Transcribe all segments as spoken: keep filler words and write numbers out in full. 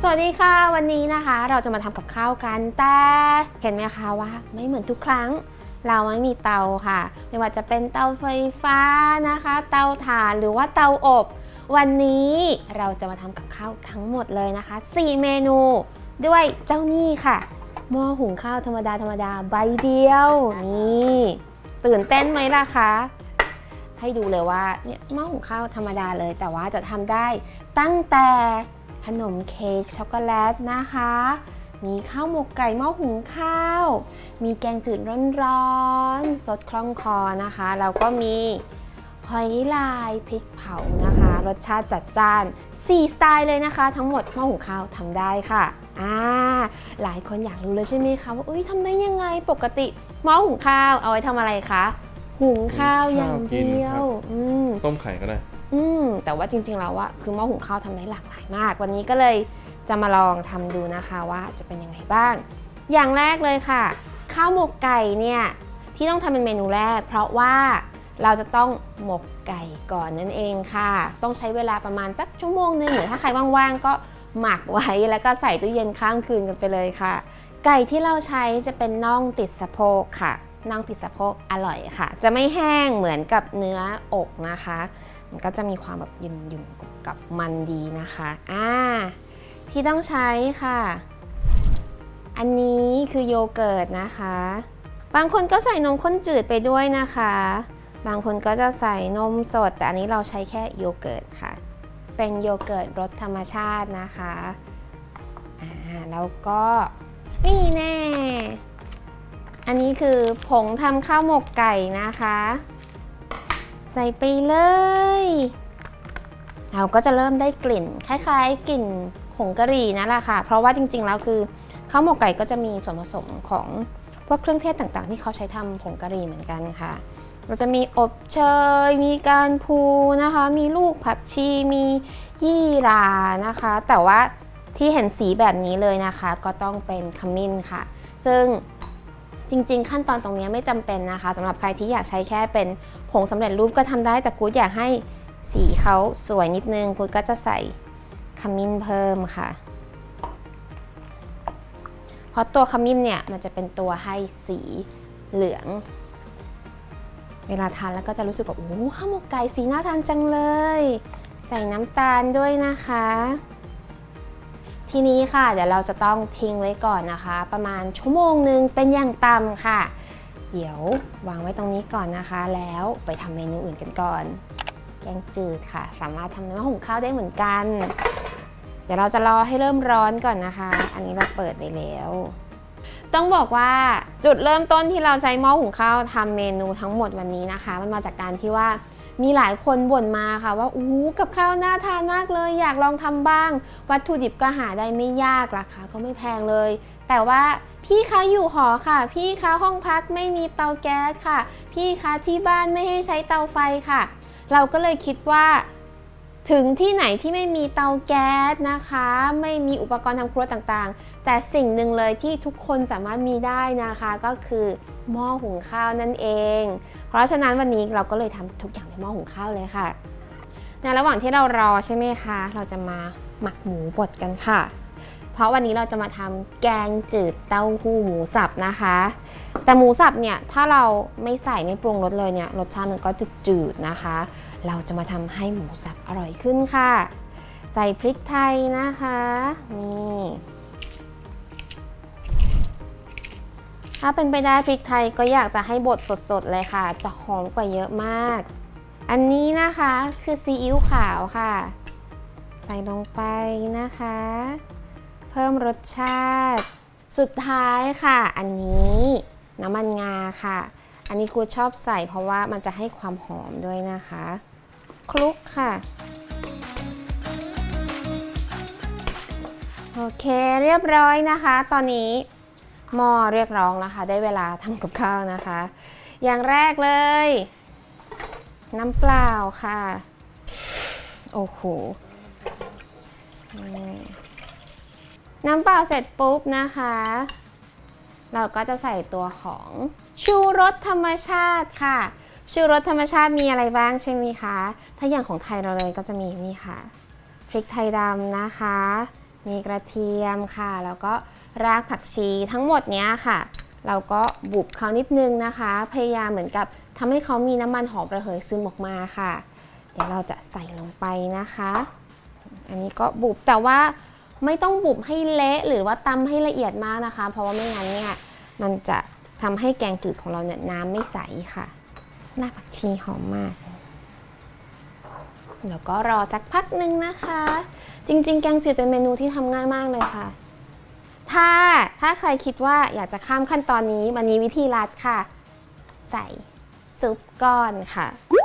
วัสดีค่ะวันนี้นะคะเราจะมาทำกับข้าวกันแต่เห็นไหมคะว่าไม่เหมือนทุกครั้งเราไม่มีเตาค่ะไม่ว่าจะเป็นเตาไฟฟ้านะคะเตาถ่านหรือว่าเตาอบวันนี้เราจะมาทำกับข้าวทั้งหมดเลยนะคะสี่เมนูด้วยเจ้านี่ค่ะหม้อหุงข้าวธรรมดาธรรมดาใบเดียวนี่ตื่นเต้นไหมล่ะคะให้ดูเลยว่าเนี่ยหม้อหุงข้าวธรรมดาเลยแต่ว่าจะทำได้ตั้งแต่ขนมเค้กช็อกโกแลตนะคะมีข้าวหมกไก่หม้อหุงข้าวมีแกงจืดร้อนๆสดคล่องคอนะคะแล้วก็มีหอยลายพริกเผานะคะรสชาติจัดจ้านสี่สไตล์เลยนะคะทั้งหมดหม้อหุงข้าวทำได้ค่ะอ่าหลายคนอยากรู้เลยใช่ไหมคะว่าเอ้ยทำได้ยังไงปกติหม้อหุงข้าวเอาไว้ทำอะไรคะหุงข้าวอย่างเดียวต้มไข่ก็ได้อืมแต่ว่าจริงๆแล้วว่าคือหม้อหุงข้าวทำได้หลากหลายมากวันนี้ก็เลยจะมาลองทำดูนะคะว่าจะเป็นยังไงบ้างอย่างแรกเลยค่ะข้าวหมกไก่เนี่ยที่ต้องทำเป็นเมนูแรกเพราะว่าเราจะต้องหมกไก่ก่อนนั่นเองค่ะต้องใช้เวลาประมาณสักชั่วโมงนึงหรือถ้าใครว่างๆก็หมักไว้แล้วก็ใส่ตู้เย็นข้ามคืนกันไปเลยค่ะไก่ที่เราใช้จะเป็นน่องติดสะโพกค่ะน่องติดสะโพกอร่อยค่ะจะไม่แห้งเหมือนกับเนื้ออกนะคะมันก็จะมีความแบบยุ่นๆกับมันดีนะคะอ่าที่ต้องใช้ค่ะอันนี้คือโยเกิร์ตนะคะบางคนก็ใส่นมข้นจืดไปด้วยนะคะบางคนก็จะใส่นมสดแต่อันนี้เราใช้แค่โยเกิร์ตค่ะเป็นโยเกิร์ตรสธรรมชาตินะคะอ่าแล้วก็นี่แน่อันนี้คือผงทำข้าวหมกไก่นะคะใส่ไปเลยเราก็จะเริ่มได้กลิ่นคล้ายๆกลิ่นผงกะหรี่นั่นแหละค่ะเพราะว่าจริงๆแล้วคือข้าวหมกไก่ก็จะมีส่วนผสมของพวกเครื่องเทศต่างๆที่เขาใช้ทำผงกะหรี่เหมือนกันค่ะเราจะมีอบเชยมีการพูนะคะมีลูกผักชีมียี่หร่านะคะแต่ว่าที่เห็นสีแบบนี้เลยนะคะก็ต้องเป็นขมิ้นค่ะซึ่งจริงๆขั้นตอนตรงนี้ไม่จำเป็นนะคะสำหรับใครที่อยากใช้แค่เป็นผงสำเร็จรูปก็ทำได้แต่กู๊ดอยากให้สีเขาสวยนิดนึงกู๊ดก็จะใส่ขมิ้นเพิ่มค่ะเพราะตัวขมิ้นเนี่ยมันจะเป็นตัวให้สีเหลืองเวลาทานแล้วก็จะรู้สึกว่าโอ้ข้าวหมกไก่สีน่าทานจังเลยใส่น้ำตาลด้วยนะคะทีนี้ค่ะเดี๋ยวเราจะต้องทิ้งไว้ก่อนนะคะประมาณชั่วโมงนึงเป็นอย่างต่ำค่ะเดี๋ยววางไว้ตรงนี้ก่อนนะคะแล้วไปทำเมนูอื่นกันก่อนแกงจืดค่ะสามารถทำในหม้อหุงข้าวได้เหมือนกันเดี๋ยวเราจะรอให้เริ่มร้อนก่อนนะคะอันนี้เราเปิดไปแล้วต้องบอกว่าจุดเริ่มต้นที่เราใช้หม้อหุงข้าวทำเมนูทั้งหมดวันนี้นะคะมันมาจากการที่ว่ามีหลายคนบ่นมาค่ะว่าอู้กับข้าวน่าทานมากเลยอยากลองทำบ้างวัตถุดิบก็หาได้ไม่ยากราคาก็ไม่แพงเลยแต่ว่าพี่คะอยู่หอค่ะพี่คะห้องพักไม่มีเตาแก๊สค่ะพี่คะที่บ้านไม่ให้ใช้เตาไฟค่ะเราก็เลยคิดว่าถึงที่ไหนที่ไม่มีเตาแก๊สนะคะไม่มีอุปกรณ์ทำครัวต่างๆแต่สิ่งหนึ่งเลยที่ทุกคนสามารถมีได้นะคะก็คือหม้อหุงข้าวนั่นเองเพราะฉะนั้นวันนี้เราก็เลยทำทุกอย่างในหม้อหุงข้าวเลยค่ะในระหว่างที่เรารอใช่ไหมคะเราจะมาหมักหมูบดกันค่ะเพราะวันนี้เราจะมาทำแกงจืดเต้าหู้หมูสับนะคะแต่หมูสับเนี่ยถ้าเราไม่ใส่ไม่ปรุงรสเลยเนี่ยรสชาติมันก็จืดๆนะคะเราจะมาทำให้หมูสับอร่อยขึ้นค่ะใส่พริกไทยนะคะนี่ถ้าเป็นไปได้พริกไทยก็อยากจะให้บดสดๆเลยค่ะจะหอมกว่าเยอะมากอันนี้นะคะคือซีอิ๊วขาวค่ะใส่ลงไปนะคะเพิ่มรสชาติสุดท้ายค่ะอันนี้น้ำมันงาค่ะอันนี้กูชอบใส่เพราะว่ามันจะให้ความหอมด้วยนะคะคลุกค่ะโอเคเรียบร้อยนะคะตอนนี้หม้อเรียกร้องนะคะได้เวลาทำกับข้าวนะคะอย่างแรกเลยน้ำเปล่าค่ะโอ้โหน้ำเปล่าเสร็จปุ๊บนะคะเราก็จะใส่ตัวของชูรสธรรมชาติค่ะชูรสธรรมชาติมีอะไรบ้างใช่ไหมคะถ้าอย่างของไทยเราเลยก็จะมีนี่ค่ะพริกไทยดำนะคะมีกระเทียมค่ะแล้วก็รากผักชีทั้งหมดเนี้ยค่ะเราก็บุบเขานิดนึงนะคะพยายามเหมือนกับทำให้เขามีน้ำมันหอมระเหยซึมออกมาค่ะเดี๋ยวเราจะใส่ลงไปนะคะอันนี้ก็บุบแต่ว่าไม่ต้องบุบให้เละหรือว่าตำให้ละเอียดมากนะคะเพราะว่าไม่งั้นเนี่ยมันจะทำให้แกงจืดของเราเนี่ยน้ำไม่ใสค่ะรากผักชีหอมมากแล้วก็รอสักพักหนึ่งนะคะจริงๆแกงจืดเป็นเมนูที่ทำง่ายมากเลยค่ะถ้าถ้าใครคิดว่าอยากจะข้ามขั้นตอนนี้วันนี้วิธีลัดค่ะใส่ซุปก้อนค่ะ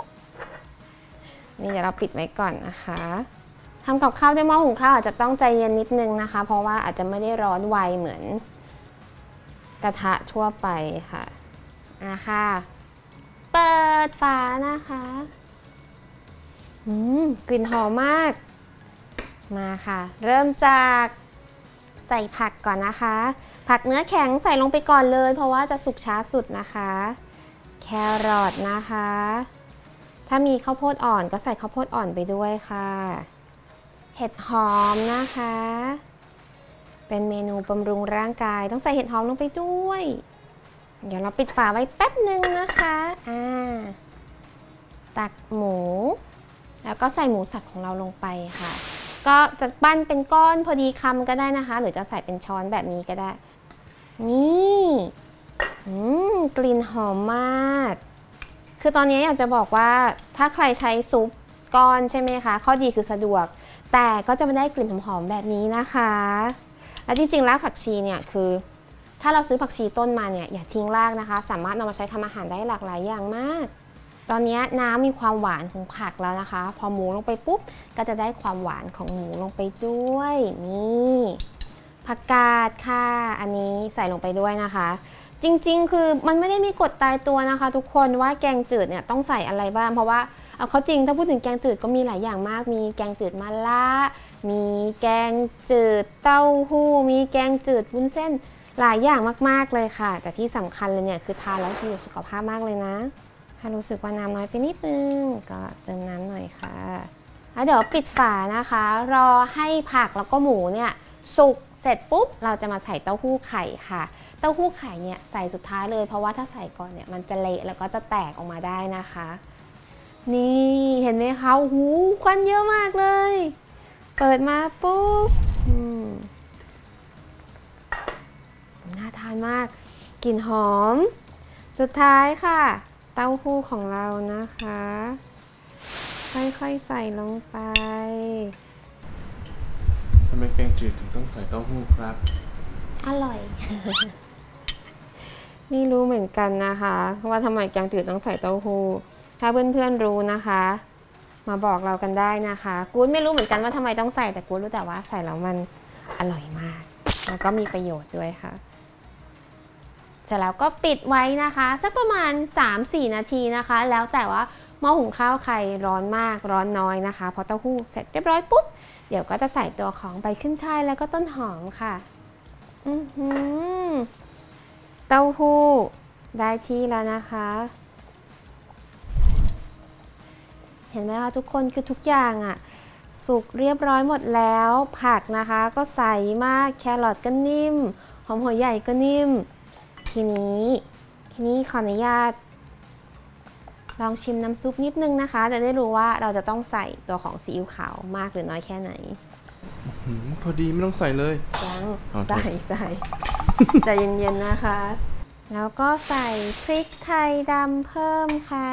นี่เดี๋ยวเราปิดไว้ก่อนนะคะทำกับข้าวด้วยหม้อหุงข้าวอาจจะต้องใจเย็นนิดนึงนะคะเพราะว่าอาจจะไม่ได้ร้อนไวเหมือนกระทะทั่วไปค่ะนะคะเปิดฝานะคะอืมกลิ่นหอมมากมาค่ะเริ่มจากใส่ผักก่อนนะคะผักเนื้อแข็งใส่ลงไปก่อนเลยเพราะว่าจะสุกช้าสุดนะคะแครอทนะคะถ้ามีข้าวโพดอ่อนก็ใส่ข้าวโพดอ่อนไปด้วยค่ะเห็ดหอมนะคะเป็นเมนูบำรุงร่างกายต้องใส่เห็ดหอมลงไปด้วยเดี๋ยวเราปิดฝาไว้แป๊บหนึ่งนะคะอ่าตักหมูแล้วก็ใส่หมูสับของเราลงไปค่ะก็จะปั้นเป็นก้อนพอดีคำก็ได้นะคะหรือจะใส่เป็นช้อนแบบนี้ก็ได้นี่อืมกลิ่นหอมมากคือตอนนี้อยากจะบอกว่าถ้าใครใช้ซุปก้อนใช่ไหมคะข้อดีคือสะดวกแต่ก็จะไม่ได้กลิ่นหอมๆแบบนี้นะคะและจริงๆรากผักชีเนี่ยคือถ้าเราซื้อผักชีต้นมาเนี่ยอย่าทิ้งรากนะคะสามารถนำมาใช้ทำอาหารได้หลากหลายอย่างมากตอนนี้น้ำมีความหวานของผักแล้วนะคะพอหมูลงไปปุ๊บก็จะได้ความหวานของหมูลงไปด้วยนี่ผักกาดค่ะอันนี้ใส่ลงไปด้วยนะคะจริงๆคือมันไม่ได้มีกฎตายตัวนะคะทุกคนว่าแกงจืดเนี่ยต้องใส่อะไรบ้างเพราะว่าเอาเขาจริงถ้าพูดถึงแกงจืดก็มีหลายอย่างมากมีแกงจืดมะระมีแกงจืดเต้าหู้มีแกงจืดวุ้นเส้นหลายอย่างมากๆเลยค่ะแต่ที่สำคัญเลยเนี่ยคือทานแล้วดีต่อสุขภาพมากเลยนะถ้ารู้สึกว่าน้ำน้อยไปนิดนึงก็เติมน้ำหน่อยค่ะแล้วเดี๋ยวปิดฝานะคะรอให้ผักแล้วก็หมูเนี่ยสุกเสร็จปุ๊บเราจะมาใส่เต้าหู้ไข่ค่ะเต้าหู้ไข่เนี่ยใส่สุดท้ายเลยเพราะว่าถ้าใส่ก่อนเนี่ยมันจะเละแล้วก็จะแตกออกมาได้นะคะนี่เห็นไหมคะโอ้โหควันเยอะมากเลยเปิดมาปุ๊บน่าทานมากกลิ่นหอมสุดท้ายค่ะเต้าหู้ของเรานะคะค่อยๆใส่ลงไปทำไมแกงจืดถึงต้องใส่เต้าหู้ครับอร่อย ไม่รู้เหมือนกันนะคะว่าทำไมแกงจืดต้องใส่เต้าหู้ถ้าเพื่อนๆรู้นะคะมาบอกเรากันได้นะคะกู๊ดไม่รู้เหมือนกันว่าทำไมต้องใส่แต่กู๊ดรู้แต่ว่าใส่แล้วมันอร่อยมากแล้วก็มีประโยชน์ด้วยค่ะเสร็จแล้วก็ปิดไว้นะคะสักประมาณ สามถึงสี่ นาทีนะคะแล้วแต่ว่าหม้อหุงข้าวใครร้อนมากร้อนน้อยนะคะพอเต้าหู้เสร็จเรียบร้อยปุ๊บเดี๋ยวก็จะใส่ตัวของใบขึ้นช่ายแล้วก็ต้นหอมค่ะอื้อหือเต้าหู้ได้ที่แล้วนะคะเห็นไหมคะทุกคนคือทุกอย่างอ่ะสุกเรียบร้อยหมดแล้วผักนะคะก็ใสมากแครอทก็นิ่มหอมหัวใหญ่ก็นิ่มทีนี้ทีนี้ขออนุญาตลองชิมน้ำซุปนิดนึงนะคะจะได้รู้ว่าเราจะต้องใส่ตัวของซีอิ๊วขาวมากหรือน้อยแค่ไหนพอดีไม่ต้องใส่เลยยังใส่ใส่ใจเย็นๆนะคะแล้วก็ใส่พริกไทยดำเพิ่มค่ะ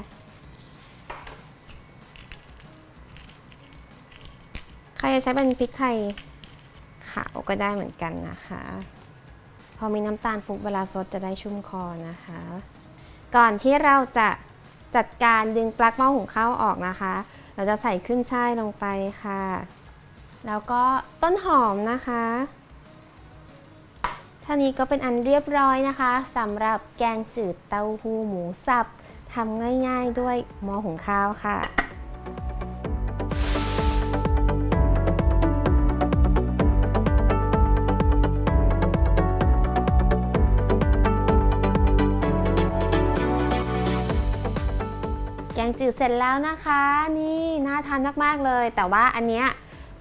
ใครจะใช้เป็นพริกไทยขาวก็ได้เหมือนกันนะคะพอมีน้ำตาลปุ๊บเวลาซดจะได้ชุ่มคอนะคะก่อนที่เราจะจัดการดึงปลั๊กหม้อหุงข้าวออกนะคะเราจะใส่ขึ้นช่ายลงไปค่ะแล้วก็ต้นหอมนะคะเท่านี้ก็เป็นอันเรียบร้อยนะคะสำหรับแกงจืดเต้าหู้หมูสับทำง่ายๆด้วยหม้อหุงข้าวค่ะแกงจืดเสร็จแล้วนะคะนี่น่าทานมากๆเลยแต่ว่าอันเนี้ย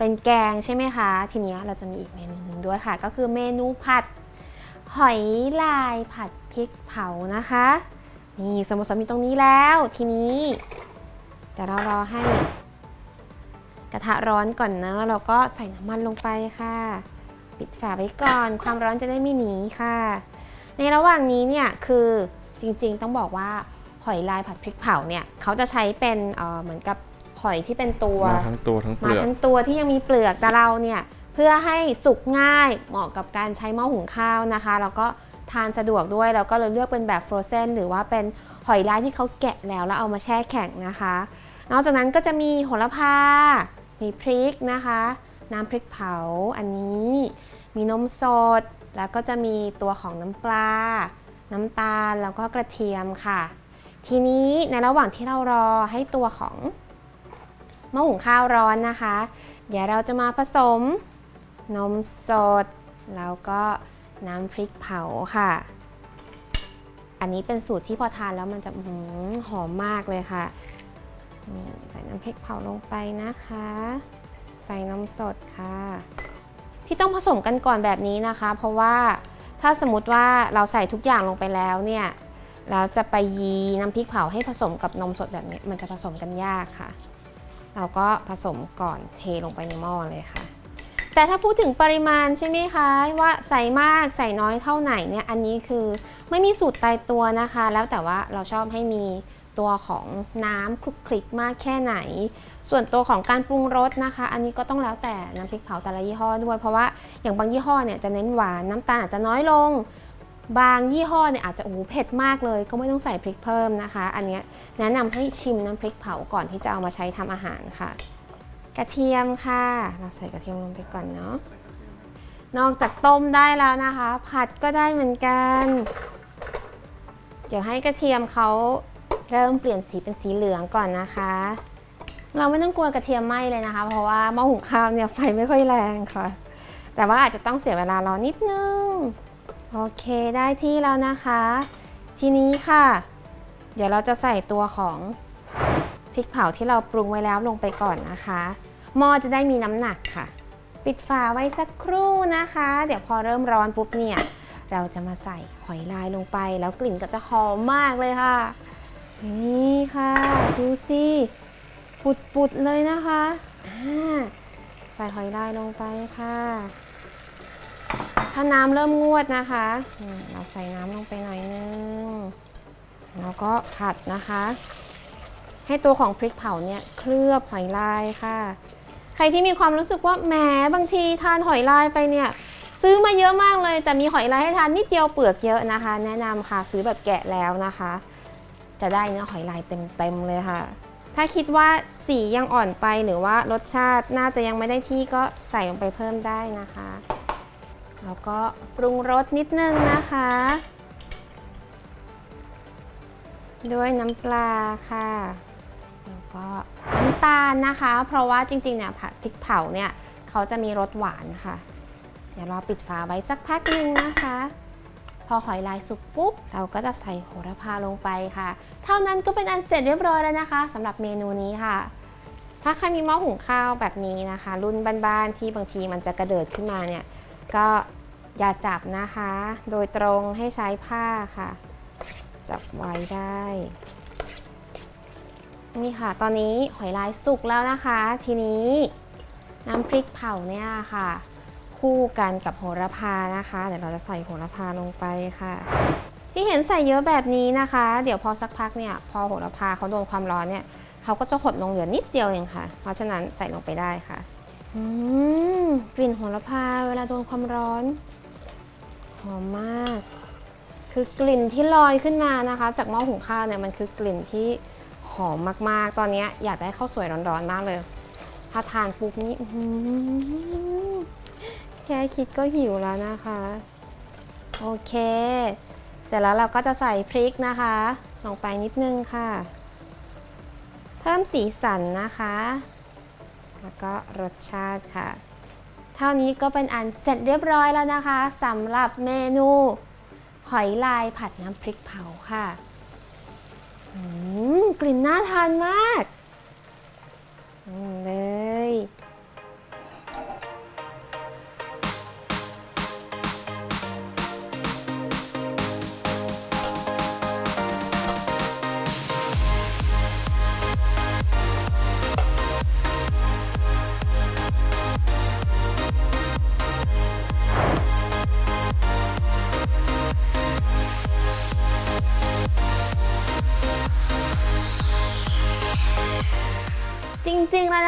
เป็นแกงใช่ไหมคะทีนี้เราจะมีอีกเมนูหนึ่งด้วยค่ะก็คือเมนูผัดหอยลายผัดพริกเผานะคะนี่ส่วนผสมมีตรงนี้แล้วทีนี้เดี๋ยวเรารอให้กระทะร้อนก่อนนะเราก็ใส่น้ำมันลงไปค่ะปิดฝาไว้ก่อนความร้อนจะได้ไม่หนีค่ะในระหว่างนี้เนี่ยคือจริงๆต้องบอกว่าหอยลายผัดพริกเผาเนี่ยเขาจะใช้เป็นเอ่อเหมือนกับหอยที่เป็นตัวมาทั้งตัวทั้งเปลือกมาทั้งตัวที่ยังมีเปลือกแต่เราเนี่ยเพื่อให้สุกง่ายเหมาะกับการใช้หม้อหุงข้าวนะคะแล้วก็ทานสะดวกด้วยเราก็เลยเลือกเป็นแบบฟรอเซนหรือว่าเป็นหอยลายที่เขาแกะแล้วแล้วเอามาแช่แข็งนะคะนอกจากนั้นก็จะมีโหระพามีพริกนะคะน้ำพริกเผาอันนี้มีนมสดแล้วก็จะมีตัวของน้ำปลาน้ำตาลแล้วก็กระเทียมค่ะทีนี้ในระหว่างที่เรารอให้ตัวของหม้อหุงข้าวร้อนนะคะเดี๋ยวเราจะมาผสมนมสดแล้วก็น้ำพริกเผาค่ะอันนี้เป็นสูตรที่พอทานแล้วมันจะหอมมากเลยค่ะนี่ใส่น้ำพริกเผาลงไปนะคะใส่นมสดค่ะที่ต้องผสมกันก่อนแบบนี้นะคะเพราะว่าถ้าสมมติว่าเราใส่ทุกอย่างลงไปแล้วเนี่ยเราจะไปยีน้ำพริกเผาให้ผสมกับนมสดแบบนี้มันจะผสมกันยากค่ะเราก็ผสมก่อนเทลงไปในหม้อเลยค่ะแต่ถ้าพูดถึงปริมาณใช่ไหมคะว่าใส่มากใส่น้อยเท่าไหนเนี่ยอันนี้คือไม่มีสูตรตายตัวนะคะแล้วแต่ว่าเราชอบให้มีตัวของน้ำคลุกคลิกมากแค่ไหนส่วนตัวของการปรุงรสนะคะอันนี้ก็ต้องแล้วแต่น้ำพริกเผาแต่ละยี่ห้อด้วยเพราะว่าอย่างบางยี่ห้อเนี่ยจะเน้นหวานน้ำตาลอาจจะน้อยลงบางยี่ห้อเนี่ยอาจจะโอ้โหเผ็ดมากเลยก็ไม่ต้องใส่พริกเพิ่มนะคะอันนี้แนะนำให้ชิมน้ำพริกเผาก่อนที่จะเอามาใช้ทำอาหารค่ะกระเทียมค่ะเราใส่กระเทียมลงไปก่อนเนาะนอกจากต้มได้แล้วนะคะผัดก็ได้เหมือนกันเดี๋ยวให้กระเทียมเขาเริ่มเปลี่ยนสีเป็นสีเหลืองก่อนนะคะเราไม่ต้องกลัวกระเทียมไหม้เลยนะคะเพราะว่าหม้อหุงข้าวเนี่ยไฟไม่ค่อยแรงค่ะแต่ว่าอาจจะต้องเสียเวลารอนิดนึงโอเคได้ที่แล้วนะคะทีนี้ค่ะเดี๋ยวเราจะใส่ตัวของพริกเผาที่เราปรุงไว้แล้วลงไปก่อนนะคะหม้อจะได้มีน้ำหนักค่ะปิดฝาไว้สักครู่นะคะเดี๋ยวพอเริ่มร้อนปุ๊บเนี่ยเราจะมาใส่หอยลายลงไปแล้วกลิ่นก็จะหอมมากเลยค่ะนี่ค่ะดูสิปุดๆเลยนะคะใส่หอยลายลงไปค่ะถ้าน้ำเริ่มงวดนะคะเราใส่น้ำลงไปหน่อยนึงแล้วก็ผัดนะคะให้ตัวของพริกเผาเนี่ยเคลือบหอยลายค่ะใครที่มีความรู้สึกว่าแหมบางทีทานหอยลายไปเนี่ยซื้อมาเยอะมากเลยแต่มีหอยลายให้ทานนิดเดียวเปลือกเยอะนะคะแนะนำค่ะซื้อแบบแกะแล้วนะคะจะได้เนื้อหอยลายเต็มๆเลยค่ะถ้าคิดว่าสียังอ่อนไปหรือว่ารสชาติน่าจะยังไม่ได้ที่ก็ใส่ลงไปเพิ่มได้นะคะแล้วก็ปรุงรสนิดนึงนะคะด้วยน้ำปลาค่ะแล้วก็น้ำตาลนะคะเพราะว่าจริงๆเนี่ยผัดพริกเผาเนี่ยเขาจะมีรสหวานค่ะเดี๋ยวเราปิดฝาไว้สักพักนึงนะคะพอหอยลายสุกปุ๊บเราก็จะใส่โหระพาลงไปค่ะเท่านั้นก็เป็นอันเสร็จเรียบร้อยแล้วนะคะสำหรับเมนูนี้ค่ะถ้าใครมีหม้อหุงข้าวแบบนี้นะคะรุ่นบ้านๆที่บางทีมันจะกระเดิดขึ้นมาเนี่ยก็อย่าจับนะคะโดยตรงให้ใช้ผ้าค่ะจับไว้ได้นี่ค่ะตอนนี้หอยลายสุกแล้วนะคะทีนี้น้ำพริกเผาเนี่ยค่ะคู่กันกับโหระพานะคะเดี๋ยวเราจะใส่โหระพาลงไปค่ะที่เห็นใส่เยอะแบบนี้นะคะเดี๋ยวพอสักพักเนี่ยพอโหระพาเขาโดนความร้อนเนี่ยเขาก็จะหดลงเหลือนิดเดียวเองค่ะเพราะฉะนั้นใส่ลงไปได้ค่ะอืมกลิ่นโหระพาเวลาโดนความร้อนหอมมากคือกลิ่นที่ลอยขึ้นมานะคะจากหม้อหุงข้าวเนี่ยมันคือกลิ่นที่หอมมากๆตอนนี้อยากได้ข้าวสวยร้อนๆมากเลยถ้าทานปุ๊บนี่แค่คิดก็หิวแล้วนะคะโอเคเสร็จแล้วเราก็จะใส่พริกนะคะลงไปนิดนึงค่ะเพิ่มสีสันนะคะแล้วก็รสชาติค่ะเท่านี้ก็เป็นอันเสร็จเรียบร้อยแล้วนะคะสำหรับเมนูหอยลายผัดน้ำพริกเผาค่ะกลิ่นน่าทานมากเลยห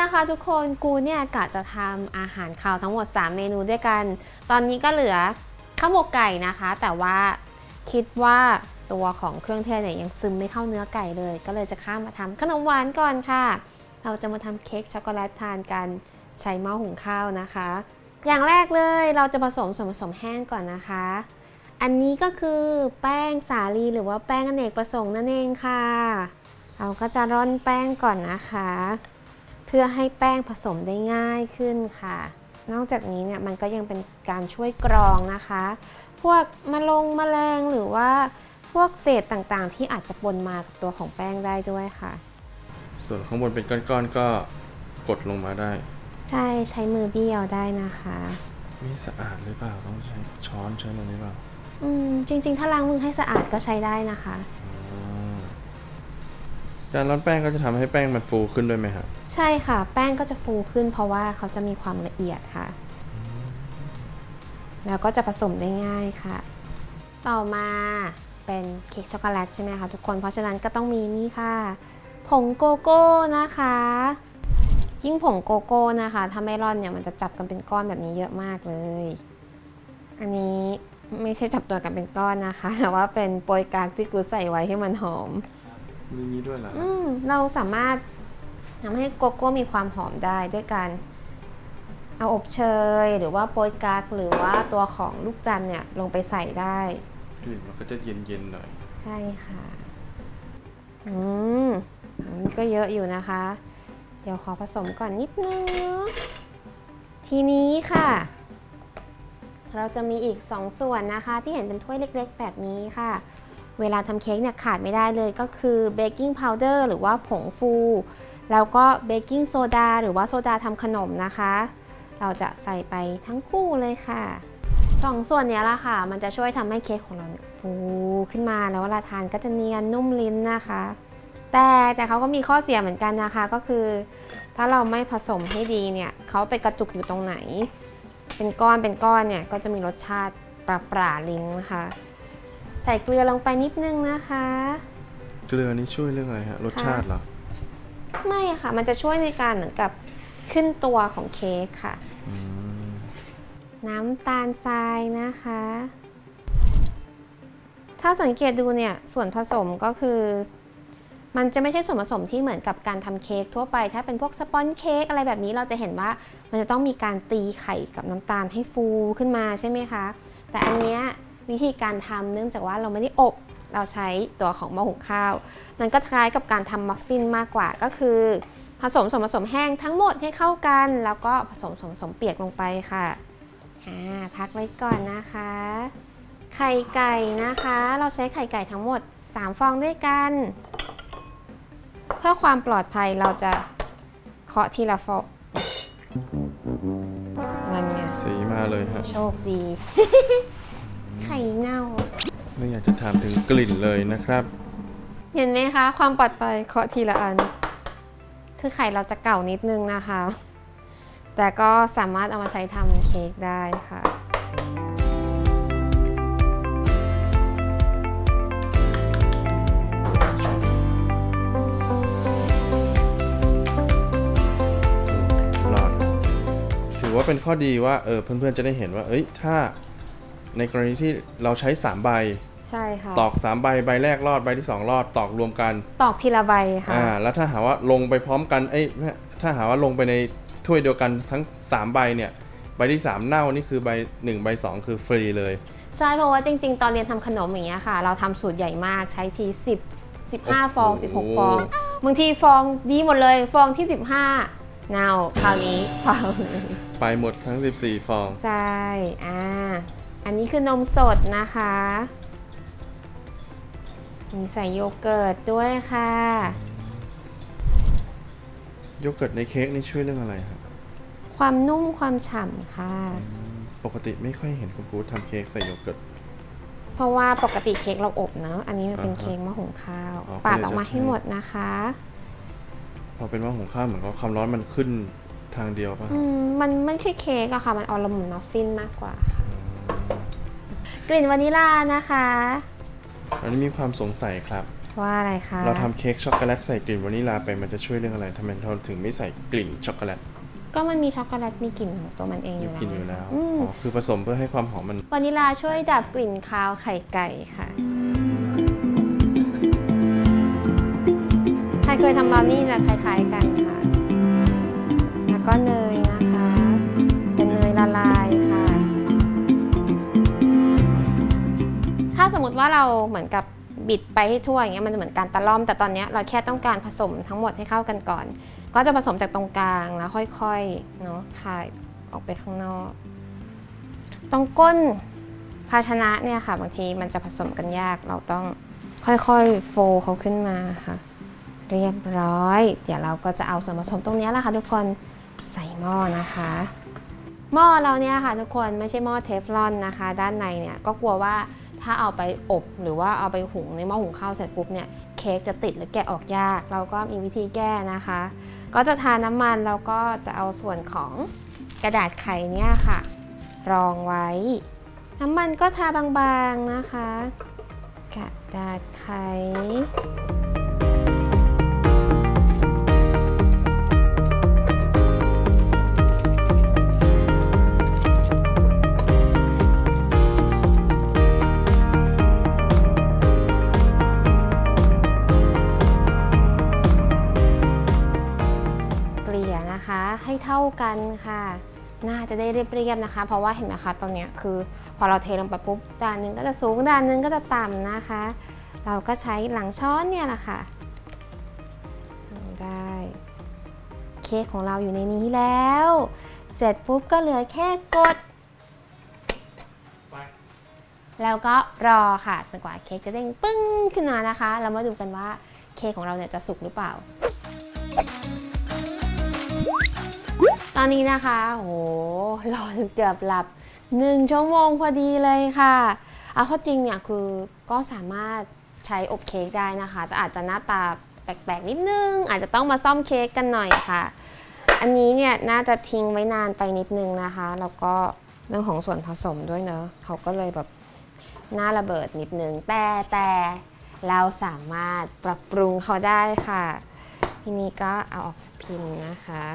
นะคะทุกคนกูเนี่ยกะจะทำอาหารคาวทั้งหมดสามเมนูด้วยกันตอนนี้ก็เหลือข้าวหมกไก่นะคะแต่ว่าคิดว่าตัวของเครื่องเทศเนี่ยยังซึมไม่เข้าเนื้อไก่เลยก็เลยจะข้ามมาทำขนมหวานก่อนค่ะเราจะมาทำเค้กช็อกโกแลตทานกันใช้หม้อหุงข้าวนะคะอย่างแรกเลยเราจะผสมส่วนผสมแห้งก่อนนะคะอันนี้ก็คือแป้งสาลีหรือว่าแป้งอเนกประสงค์นั่นเองค่ะเราก็จะร่อนแป้งก่อนนะคะเพื่อให้แป้งผสมได้ง่ายขึ้นค่ะนอกจากนี้เนี่ยมันก็ยังเป็นการช่วยกรองนะคะพวกมะลงแมลงหรือว่าพวกเศษต่างๆที่อาจจะปนมากับตัวของแป้งได้ด้วยค่ะส่วนข้างบนเป็นก้อนๆก็กดลงมาได้ใช่ใช้มือเบี้ยวได้นะคะไม่สะอาดหรือเปล่าต้องใช้ช้อนใช้อะไรหรือเปล่าอืมจริงๆถ้าล้างมือให้สะอาดก็ใช้ได้นะคะการร่อนแป้งก็จะทำให้แป้งมันฟูขึ้นด้วยไหมครับใช่ค่ะแป้งก็จะฟูขึ้นเพราะว่าเขาจะมีความละเอียดค่ะแล้วก็จะผสมได้ง่ายค่ะต่อมาเป็นเค้กช็อกโกแลตใช่ไหมคะทุกคนเพราะฉะนั้นก็ต้องมีนี่ค่ะผงโกโก้นะคะยิ่งผงโกโก้นะคะถ้าไม่ร่อนเนี่ยมันจะจับกันเป็นก้อนแบบนี้เยอะมากเลยอันนี้ไม่ใช่จับตัวกันเป็นก้อนนะคะแต่ว่าเป็นโปรยกากที่กูใส่ไว้ให้มันหอมมีนี้ด้วยเหรออืมเราสามารถทำให้โกโก้มีความหอมได้ด้วยการเอาอบเชยหรือว่าโปรยกากหรือว่าตัวของลูกจันทร์เนี่ยลงไปใส่ได้กลิ่นมันก็จะเย็นๆหน่อยใช่ค่ะอืมนี่ก็เยอะอยู่นะคะเดี๋ยวขอผสมก่อนนิดนึงทีนี้ค่ะเราจะมีอีกสองส่วนนะคะที่เห็นเป็นถ้วยเล็กๆแบบนี้ค่ะเวลาทำเค้กเนี่ยขาดไม่ได้เลยก็คือเบกกิ้งพาวเดอร์หรือว่าผงฟูแล้วก็เบกกิ้งโซดาหรือว่าโซดาทำขนมนะคะเราจะใส่ไปทั้งคู่เลยค่ะสองส่วนนี้ละค่ะมันจะช่วยทำให้เค้กของเราเนี่ยฟูขึ้นมาแล้วเวลาทานก็จะเนียนนุ่มลิ้นนะคะแต่แต่เขาก็มีข้อเสียเหมือนกันนะคะก็คือถ้าเราไม่ผสมให้ดีเนี่ยเขาไปกระจุกอยู่ตรงไหนเป็นก้อนเป็นก้อนเนี่ยก็จะมีรสชาติปลาปลาลิ้นนะคะใส่เกลือลงไปนิดนึงนะคะเกลือนี้ช่วยเรื่องอะไรฮะรสชาติเหรอไม่ค่ะมันจะช่วยในการเหมือนกับขึ้นตัวของเค้กค่ะน้ำตาลทรายนะคะถ้าสังเกตดูเนี่ยส่วนผสมก็คือมันจะไม่ใช่ส่วนผสมที่เหมือนกับการทำเค้กทั่วไปถ้าเป็นพวกสปอนจ์เค้กอะไรแบบนี้เราจะเห็นว่ามันจะต้องมีการตีไข่กับน้ำตาลให้ฟูขึ้นมาใช่ไหมคะแต่อันเนี้ยวิธีการทำเนื่องจากว่าเราไม่ได้อบเราใช้ตัวของหม้อหุงข้าวมันก็คล้ายกับการทำมัฟฟินมากกว่าก็คือผสมส่วนผสมแห้งทั้งหมดให้เข้ากันแล้วก็ผสมส่วนผสมเปียกลงไปค่ะอ่าพักไว้ก่อนนะคะไข่ไก่นะคะเราใช้ไข่ไก่ทั้งหมดสามฟองด้วยกันเพื่อความปลอดภัยเราจะเคาะทีละฟองนั่นไงสีมาเลยฮะโชคดีไข่เน่าไม่อยากจะถามถึงกลิ่นเลยนะครับเห็นไหมคะความปลอดภัยเคาะทีละอันคือไข่เราจะเก่านิดนึงนะคะแต่ก็สามารถเอามาใช้ทำเค้กได้ค่ะถือว่าเป็นข้อดีว่าเออเพื่อนๆจะได้เห็นว่าเอ้ยถ้าในกรณีที่เราใช้สามใบใช่ค่ะตอกสามใบใบแรกรอดใบที่สองรอดตอกรวมกันตอกทีละใบค่ะอ่าแล้วถ้าหาว่าลงไปพร้อมกันเอ้ยถ้าหาว่าลงไปในถ้วยเดียวกันทั้งสามใบเนี่ยใบที่สามเน่านี่คือใบหนึ่งใบสองคือฟรีเลยใช่เพราะว่าจริงๆตอนเรียนทำขนมอย่างเงี้ยค่ะเราทำสูตรใหญ่มากใช้ทีสิบ สิบห้าฟองสิบหกฟองบางทีฟองดีหมดเลยฟองที่สิบห้าเน่าคราวนี้ฟองไปหมดทั้งสิบสี่ฟองใช่อ่าอันนี้คือนมสดนะคะมีใส่โยเกิร์ตด้วยค่ะโยเกิร์ตในเค้กนี่ช่วยเรื่องอะไรครับความนุ่มความฉ่ำค่ะปกติไม่ค่อยเห็นคุณกู๊ดทำเค้กใส่โยเกิร์ตเพราะว่าปกติเค้กเราอบเนอะอันนี้มันเป็นเค้กมะหุงข้าวปาดออกมาให้หมดนะคะพอเป็นมะหุงข้าวเหมือนกับความร้อนมันขึ้นทางเดียวป่ะมันไม่ใช่เค้กอะค่ะมันออร์มุนมัฟฟินมากกว่าค่ะกลิ่นวานิลลานะคะอันนี้มีความสงสัยครับว่าอะไรคะเราทำเค้กช็อกโกแลตใส่กลิ่นวานิลลาไปมันจะช่วยเรื่องอะไรทำไมเราถึงไม่ใส่กลิ่นช็อกโกแลตก็มันมีช็อกโกแลตมีกลิ่นของตัวมันเองอยู่แล้วกลิ่นอยู่แล้วอ๋อคือผสมเพื่อให้ความหอมมันวานิลลาช่วยดับกลิ่นคาวไข่ไก่ค่ะใครเคยทำบราวนี่จะคล้ายๆกันค่ะแล้วก็เนยนะคะเป็นเนยละลายค่ะถ้าสมมติว่าเราเหมือนกับบิดไปให้ทั่วอย่างเงี้ยมันจะเหมือนการตะล่อมแต่ตอนนี้เราแค่ต้องการผสมทั้งหมดให้เข้ากันก่อนก็จะผสมจากตรงกลางแล้วค่อยๆเนาะคายออกไปข้างนอกตรงก้นภาชนะเนี่ยค่ะบางทีมันจะผสมกันยากเราต้องค่อยๆโฟล์เขาขึ้นมาค่ะเรียบร้อยเดี๋ยวเราก็จะเอาส่วนผสมตรงนี้แหละค่ะทุกคนใส่หม้อนะคะหม้อเราเนี่ยค่ะทุกคนไม่ใช่หม้อเทฟลอนนะคะด้านในเนี่ยก็กลัวว่าถ้าเอาไปอบหรือว่าเอาไปหุงในหม้อหุงข้าวเสร็จปุ๊บเนี่ยเค้กจะติดหรือแกะออกยากเราก็มีวิธีแก้นะคะก็จะทาน้ำมันแล้วก็จะเอาส่วนของกระดาษไขเนี่ยค่ะรองไว้น้ำมันก็ทาบางๆนะคะกระดาษไขให้เท่ากันค่ะน่าจะได้เรียบๆนะคะเพราะว่าเห็นไหมคะตอนนี้คือพอเราเทลงไปปุ๊บด้านหนึ่งก็จะสูงด้านหนึ่งก็จะต่ำนะคะเราก็ใช้หลังช้อนเนี่ยแหละค่ะได้เค้กของเราอยู่ในนี้แล้วเสร็จปุ๊บก็เหลือแค่กดแล้วก็รอค่ะจนกว่าเค้กจะเด้งปึ้งขึ้นมานะคะเรามาดูกันว่าเค้กของเราเนี่ยจะสุกหรือเปล่าตอนนี้นะคะโหรอจนเกือบหลับหนึ่งชั่วโมงพอดีเลยค่ะเอาข้อจริงเนี่ยคือก็สามารถใช้อบเค้กได้นะคะแต่อาจจะหน้าตาแปลกๆนิดนึงอาจจะต้องมาซ่อมเค้กกันหน่อยค่ะอันนี้เนี่ยน่าจะทิ้งไว้นานไปนิดนึงนะคะแล้วก็เรื่องของส่วนผสมด้วยเนอะเขาก็เลยแบบน่าระเบิดนิดนึงแต่แต่เราสามารถปรับปรุงเขาได้ค่ะทีนี้ก็เอาออกจากพิมพ์นะคะ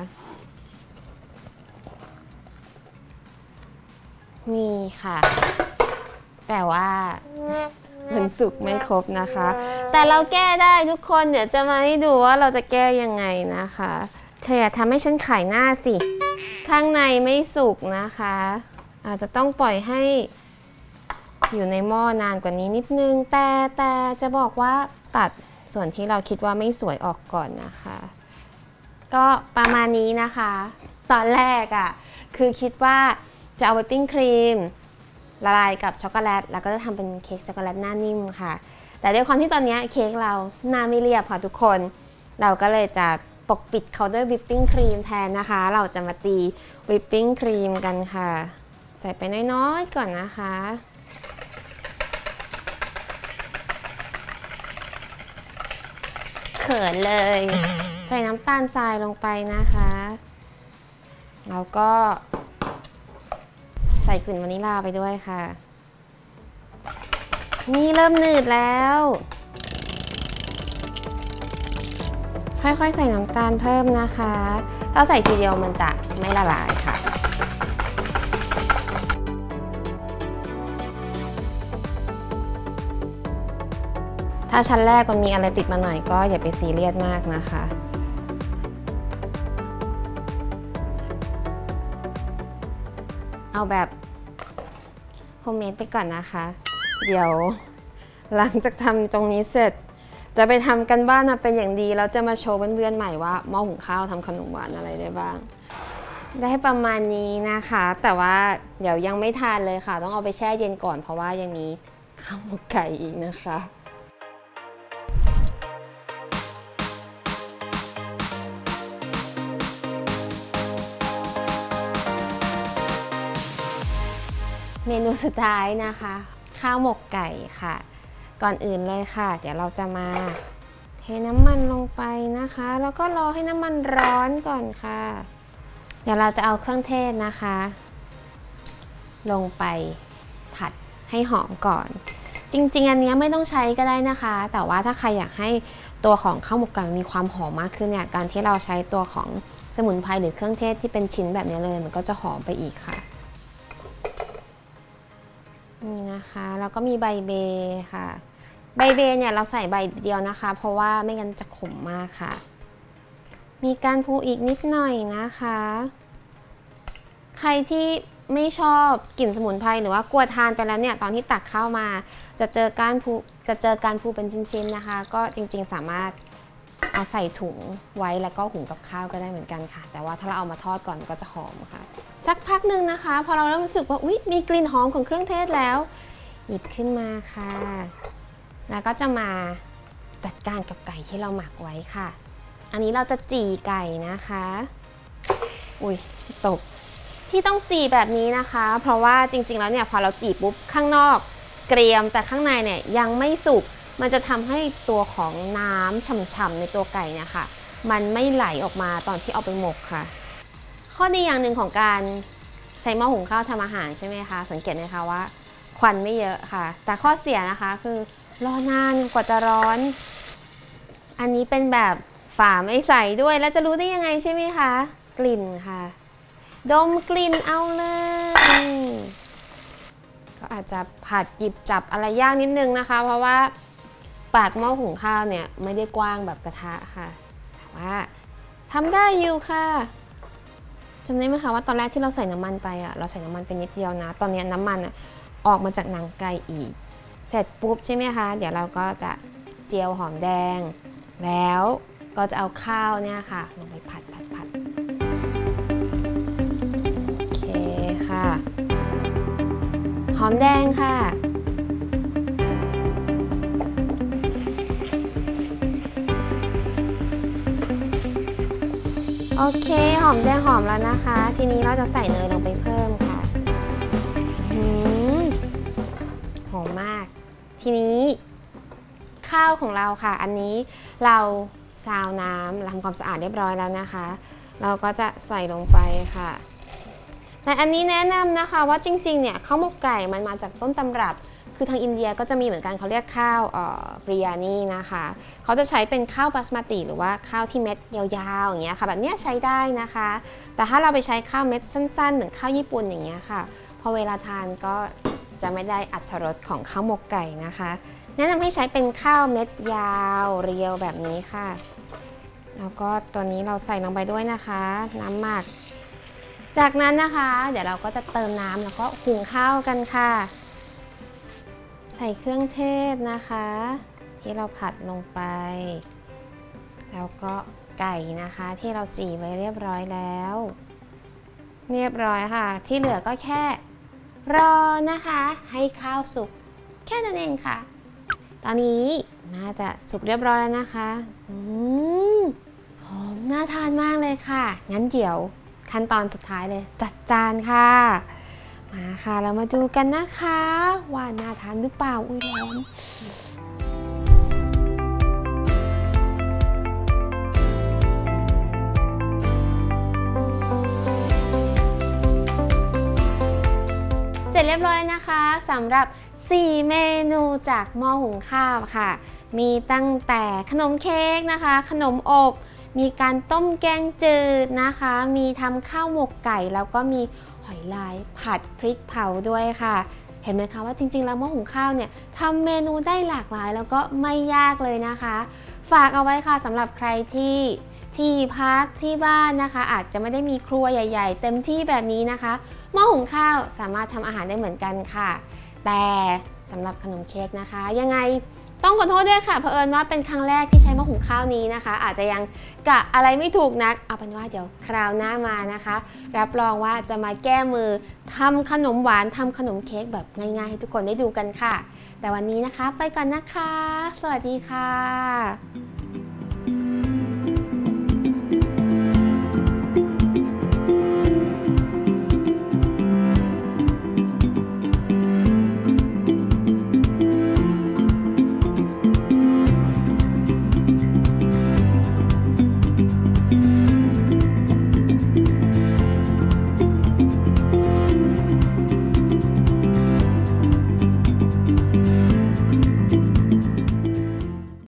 มีค่ะแต่ว่ามันสุกไม่ครบนะคะแต่เราแก้ได้ทุกคนเดี๋ยวจะมาให้ดูว่าเราจะแก้ยังไงนะคะเธออย่าทำให้ฉันขายหน้าสิข้างในไม่สุกนะคะอาจจะต้องปล่อยให้อยู่ในหม้อนานกว่านี้นิดนึงแต่แต่จะบอกว่าตัดส่วนที่เราคิดว่าไม่สวยออกก่อนนะคะก็ประมาณนี้นะคะตอนแรกอ่ะคือคิดว่าจะเอาวิปปิ้งครีมละลายกับช็อกโกแลตแล้วก็จะทำเป็นเค้กช็อกโกแลตหน้านิ่มค่ะแต่ด้วยความที่ตอนนี้เค้กเราหน้าไม่เรียบค่ะทุกคนเราก็เลยจะปกปิดเขาด้วยวิปปิ้งครีมแทนนะคะเราจะมาตีวิปปิ้งครีมกันค่ะใส่ไปน้อยๆก่อนนะคะเขินเลยใส่น้ำตาลทรายลงไปนะคะแล้วก็ใส่กลิ่นวานิลลาไปด้วยค่ะนี่เริ่มหนืดแล้วค่อยๆใส่น้ำตาลเพิ่มนะคะถ้าใส่ทีเดียวมันจะไม่ละลายค่ะถ้าชั้นแรกมันมีอะไรติดมาหน่อยก็อย่าไปซีเรียสมากนะคะเอาแบบโฮมเมดไปก่อนนะคะเดี๋ยวหลังจากทำตรงนี้เสร็จจะไปทำกันบ้านมาเป็นอย่างดีแล้วจะมาโชว์เพื่อนๆใหม่ว่าหม้อหุงข้าวทำขนมหวานอะไรได้บ้างได้ประมาณนี้นะคะแต่ว่าเดี๋ยวยังไม่ทานเลยค่ะต้องเอาไปแช่เย็นก่อนเพราะว่ายังมีข้าวหมกไก่อีกนะคะเมนูสุดท้ายนะคะข้าวหมกไก่ค่ะก่อนอื่นเลยค่ะเดี๋ยวเราจะมาเทน้ำมันลงไปนะคะแล้วก็รอให้น้ำมันร้อนก่อนค่ะเดี๋ยวเราจะเอาเครื่องเทศนะคะลงไปผัดให้หอมก่อนจริงๆอันนี้ไม่ต้องใช้ก็ได้นะคะแต่ว่าถ้าใครอยากให้ตัวของข้าวหมกไก่มีความหอมมากขึ้นเนี่ยการที่เราใช้ตัวของสมุนไพรหรือเครื่องเทศที่เป็นชิ้นแบบนี้เลยมันก็จะหอมไปอีกค่ะนี่นะคะแล้วก็มีใบเบค่ะใบเบเนี่ยเราใส่ใบเดียวนะคะเพราะว่าไม่งั้นจะขมมากค่ะมีการพูอีกนิดหน่อยนะคะใครที่ไม่ชอบกลิ่นสมุนไพรหรือว่ากลัวทานไปแล้วเนี่ยตอนที่ตักข้าวมาจะเจอการพูจะเจอการพูเป็นชิ้นๆนะคะก็จริงๆสามารถเอาใส่ถุงไว้แล้วก็หุงกับข้าวก็ได้เหมือนกันค่ะแต่ว่าถ้าเราเอามาทอดก่อนก็จะหอมค่ะสักพักหนึ่งนะคะพอเราเริ่มรู้สึกว่าอุ๊ยมีกลิ่นหอมของเครื่องเทศแล้วหยิบขึ้นมาค่ะแล้วก็จะมาจัดการกับไก่ที่เราหมักไว้ค่ะอันนี้เราจะจี่ไก่นะคะอุ้ยตกที่ต้องจี่แบบนี้นะคะเพราะว่าจริงๆแล้วเนี่ยพอเราจี่ปุ๊บข้างนอกเกรียมแต่ข้างในเนี่ยยังไม่สุกมันจะทำให้ตัวของน้ำฉ่ำๆในตัวไก่เนี่ยค่ะมันไม่ไหลออกมาตอนที่เอาไปหมกค่ะข้อดีอย่างหนึ่งของการใช้หม้อหุงข้าวทำอาหารใช่ไหมคะสังเกตไหมคะว่าควันไม่เยอะค่ะแต่ข้อเสียนะคะคือรอนานกว่าจะร้อนอันนี้เป็นแบบฝาไม่ใส่ด้วยแล้วจะรู้ได้ยังไงใช่ไหมคะกลิ่นค่ะดมกลิ่นเอาเลยก็อาจจะผัดหยิบจับอะไรยากนิดนึงนะคะเพราะว่าปากหม้อหุงข้าวเนี่ยไม่ได้กว้างแบบกระทะค่ะแต่ว่าทำได้อยู่ค่ะจำได้ไหมคะว่าตอนแรกที่เราใส่น้ำมันไปอ่ะเราใส่น้ำมันไปนิดเดียวนะตอนนี้น้ำมันออกมาจากหนังไก่อีกเสร็จปุ๊บใช่ไหมคะเดี๋ยวเราก็จะเจียวหอมแดงแล้วก็จะเอาข้าวเนี่ยค่ะลงไปผัดผัดผัดโอเคค่ะหอมแดงค่ะโอเคหอมแดงหอมแล้วนะคะทีนี้เราจะใส่เนยลงไปเพิ่มค่ะหอมมากทีนี้ข้าวของเราค่ะอันนี้เราซาวน้ำทำความสะอาดเรียบร้อยแล้วนะคะเราก็จะใส่ลงไปค่ะแต่อันนี้แนะนำนะคะว่าจริงๆเนี่ยข้าวหมกไก่มันมาจากต้นตำรับคือทางอินเดียก็จะมีเหมือนกันเขาเรียกข้าวบริยานีนะคะเขาจะใช้เป็นข้าวบาสมาติหรือว่าข้าวที่เม็ดยาวๆอย่างเงี้ยค่ะแบบนี้ใช้ได้นะคะแต่ถ้าเราไปใช้ข้าวเม็ดสั้นๆเหมือนข้าวญี่ปุ่นอย่างเงี้ยค่ะพอเวลาทานก็จะไม่ได้อรรถรสของข้าวหมกไก่นะคะแนะนำให้ใช้เป็นข้าวเม็ดยาวเรียวแบบนี้ค่ะแล้วก็ตัวนี้เราใส่ลงไปด้วยนะคะน้ำหมักจากนั้นนะคะเดี๋ยวเราก็จะเติมน้ำแล้วก็หุงข้าวกันค่ะใส่เครื่องเทศนะคะที่เราผัดลงไปแล้วก็ไก่นะคะที่เราจี่ไว้เรียบร้อยแล้วเรียบร้อยค่ะที่เหลือก็แค่รอนะคะให้ข้าวสุกแค่นั้นเองค่ะตอนนี้น่าจะสุกเรียบร้อยแล้วนะคะอืมหอมน่าทานมากเลยค่ะงั้นเดี๋ยวขั้นตอนสุดท้ายเลยจัดจานค่ะมาค่ะเรามาดูกันนะคะว่าน่าทานหรือเปล่าอุ้ยร้อนเสร็จเรียบร้อยแล้วนะคะสำหรับสี่เมนูจากหม้อหุงข้าวค่ะมีตั้งแต่ขนมเค้กนะคะขนมอบมีการต้มแกงจืดนะคะมีทำข้าวหมกไก่แล้วก็มีหอยลายผัดพริกเผาด้วยค่ะเห็นไหมคะว่าจริงๆแล้วหม้อหุงข้าวเนี่ยทำเมนูได้หลากหลายแล้วก็ไม่ยากเลยนะคะฝากเอาไว้ค่ะสำหรับใครที่ที่พักที่บ้านนะคะอาจจะไม่ได้มีครัวใหญ่ๆเต็มที่แบบนี้นะคะหม้อหุงข้าวสามารถทำอาหารได้เหมือนกันค่ะแต่สำหรับขนมเค้กนะคะยังไงต้องขอโทษด้วยค่ะเผอิญว่าเป็นครั้งแรกที่ใช้หม้อหุงข้าวนี้นะคะอาจจะยังกะอะไรไม่ถูกนักเอาเป็นว่าเดี๋ยวคราวหน้ามานะคะรับรองว่าจะมาแก้มือทำขนมหวานทำขนมเค้กแบบง่ายๆให้ทุกคนได้ดูกันค่ะแต่วันนี้นะคะไปก่อนนะคะสวัสดีค่ะ